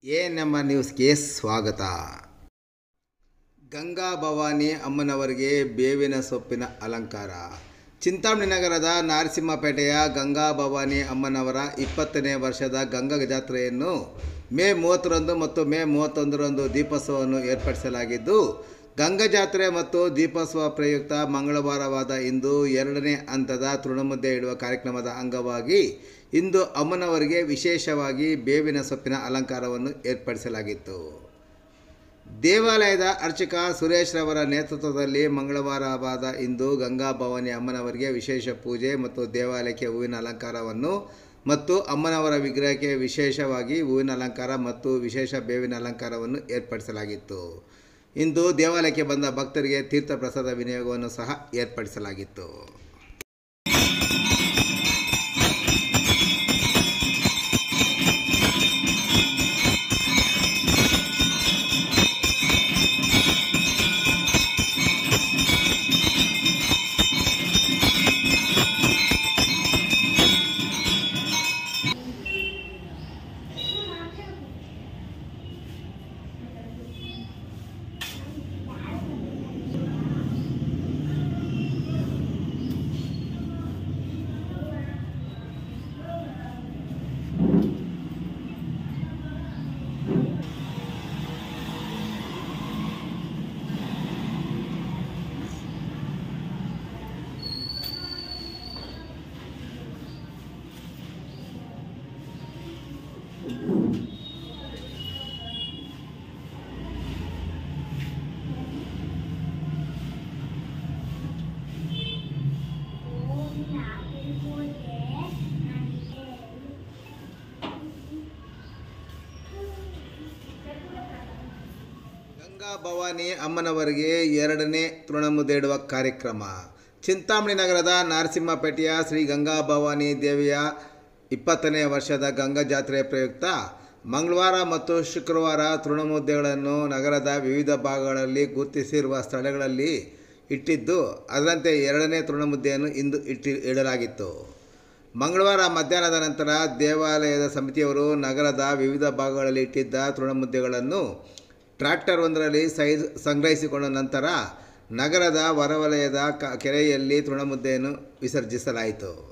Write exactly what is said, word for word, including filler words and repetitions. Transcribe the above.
A ನಮ್ಮ ನ್ಯೂಸ್ಗೆ ಸ್ವಾಗತ. ಗಂಗಾ ಭವಾನಿ ಅಮ್ಮನವರಿಗೆ ಬೇವಿನ ಸೊಪ್ಪಿನ ಅಲಂಕಾರ. ಚಿಂತಾಮಣಿ ನಗರದ ನರಸಿಂಹಪೇಟೆಯ ಗಂಗಾ ಭವಾನಿ ಅಮ್ಮನವರ ಇಪ್ಪತ್ತನೇ ವರ್ಷದ ಗಂಗಾ ಜಾತ್ರೆಯನ್ನು ಮೇ ಮೂವತ್ತರಂದು ಮತ್ತು ಮೇ ಮೂವತ್ತೊಂದರಂದು ದೀಪೋತ್ಸವವನ್ನು ಏರ್ಪಡಿಸಲಾಗಿದ್ದು, ಗಂಗಾ ಜಾತ್ರೆ ಮತ್ತು ದೀಪೋತ್ಸವ ಪ್ರಯುಕ್ತ ಮಂಗಳವಾರವಾದ ಇಂದು ಎರಡನೇ ಹಂತದ ತೃಣಮುದ್ದೆ ಇಡುವ ಕಾರ್ಯಕ್ರಮದ ಅಂಗವಾಗಿ ಇಂದು ಅಮ್ಮನವರಿಗೆ ವಿಶೇಷವಾಗಿ ಬೇವಿನ ಸೊಪ್ಪಿನ ಅಲಂಕಾರವನ್ನು ಏರ್ಪಡಿಸಲಾಗಿತ್ತು. ದೇವಾಲಯದ ಅರ್ಚಕ ಸುರೇಶ್ ರವರ ನೇತೃತ್ವದಲ್ಲಿ ಮಂಗಳವಾರವಾದ ಇಂದು ಗಂಗಾ ಭವಾನಿ ಅಮ್ಮನವರಿಗೆ ವಿಶೇಷ ಪೂಜೆ ಮತ್ತು ದೇವಾಲಯಕ್ಕೆ ಹೂವಿನ ಅಲಂಕಾರವನ್ನು ಮತ್ತು ಅಮ್ಮನವರ ವಿಗ್ರಹಕ್ಕೆ ವಿಶೇಷವಾಗಿ ಹೂವಿನ ಅಲಂಕಾರ ಮತ್ತು ವಿಶೇಷ ಬೇವಿನ ಅಲಂಕಾರವನ್ನು ಏರ್ಪಡಿಸಲಾಗಿತ್ತು. ಇಂದು ದೇವಾಲಯಕ್ಕೆ ಬಂದ ಭಕ್ತರಿಗೆ ತೀರ್ಥ ಪ್ರಸಾದ ವಿನಿಯೋಗವನ್ನು ಸಹ ಏರ್ಪಡಿಸಲಾಗಿತ್ತು. ಗಂಗಾ ಭವಾನಿ ಅಮ್ಮನವರಿಗೆ ಎರಡನೇ ತೃಣಮುದ್ದೆ ಇಡುವ ಕಾರ್ಯಕ್ರಮ. ಚಿಂತಾಮಣಿ ನಗರದ ನರಸಿಂಹಪೇಟೆಯ ಶ್ರೀ ಗಂಗಾ ಭವಾನಿ ದೇವಿಯ ಇಪ್ಪತ್ತನೇ ವರ್ಷದ ಗಂಗಾ ಜಾತ್ರೆಯ ಪ್ರಯುಕ್ತ ಮಂಗಳವಾರ ಮತ್ತು ಶುಕ್ರವಾರ ತೃಣಮುದ್ದೆಗಳನ್ನು ನಗರದ ವಿವಿಧ ಭಾಗಗಳಲ್ಲಿ ಗುರುತಿಸಿರುವ ಸ್ಥಳಗಳಲ್ಲಿ ಇಟ್ಟಿದ್ದು, ಅದರಂತೆ ಎರಡನೇ ತೃಣಮುದ್ದೆಯನ್ನು ಇಂದು ಇಟ್ಟಿ ಇಡಲಾಗಿತ್ತು. ಮಂಗಳವಾರ ಮಧ್ಯಾಹ್ನದ ನಂತರ ದೇವಾಲಯದ ಸಮಿತಿಯವರು ನಗರದ ವಿವಿಧ ಭಾಗಗಳಲ್ಲಿ ಇಟ್ಟಿದ್ದ ತೃಣಮುದ್ದೆಗಳನ್ನು ಟ್ರ್ಯಾಕ್ಟರ್ ಒಂದರಲ್ಲಿ ಸೈಜ್ ಸಂಗ್ರಹಿಸಿಕೊಂಡ ನಂತರ ನಗರದ ಹೊರವಲಯದ ಕ ಕೆರೆಯಲ್ಲಿ ತೃಣಮುದ್ದೆಯನ್ನು ವಿಸರ್ಜಿಸಲಾಯಿತು.